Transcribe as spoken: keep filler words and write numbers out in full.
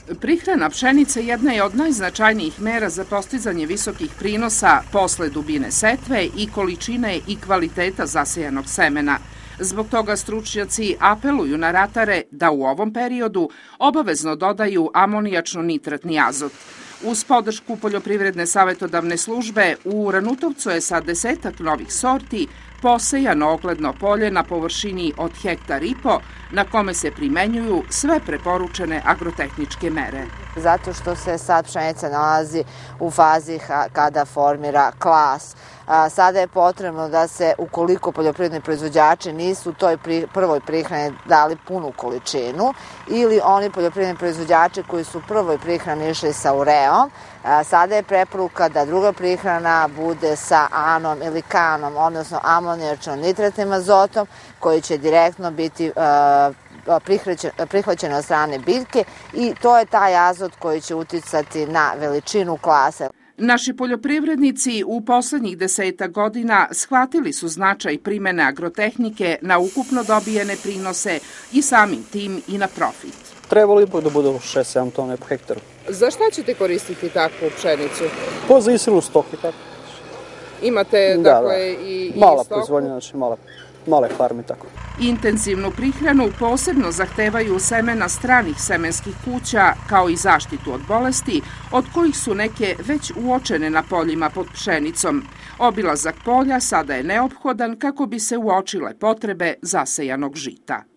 Prihrana pšenice jedna je od najznačajnijih mera za postizanje visokih prinosa posle dubine setve i količine i kvaliteta zasejanog semena. Zbog toga stručnjaci apeluju na ratare da u ovom periodu obavezno dodaju amonijačno-nitratni azot. Uz podršku Poljoprivredne savetodavne službe u Ranutovcu je sa desetak novih sorti posejano ogledno polje na površini od hektar i po, na kome se primenjuju sve preporučene agrotehničke mere. Zato što se sad pšenica nalazi u fazi kada formira klas. Sada je potrebno da se, ukoliko poljoprivredni proizvođači nisu u toj prvoj prihrani dali punu količinu, ili oni poljoprivredni proizvođači koji su u prvoj prihrani išli sa ureom, sada je preporuka da druga prihrana bude sa anom ili kanom, odnosno amonijačno-nitratnim azotom, koji će direktno biti prihvaćen od strane biljke, i to je taj azot koji će uticati na veličinu klase. Naši poljoprivrednici u poslednjih deseta godina shvatili su značaj primene agrotehnike na ukupno dobijene prinose i samim tim i na profit. Trebalo ipak da bude šest sedam tone po hektaru. Za šta ćete koristiti takvu pšenicu? Po za ishranu stoke, tako. Imate, dakle, i stoku? Mala proizvodnja, znači male farme, tako. Intenzivnu prihranu posebno zahtevaju semena stranih semenskih kuća, kao i zaštitu od bolesti, od kojih su neke već uočene na poljima pod pšenicom. Obilazak polja sada je neophodan kako bi se uočile potrebe zasejanog žita.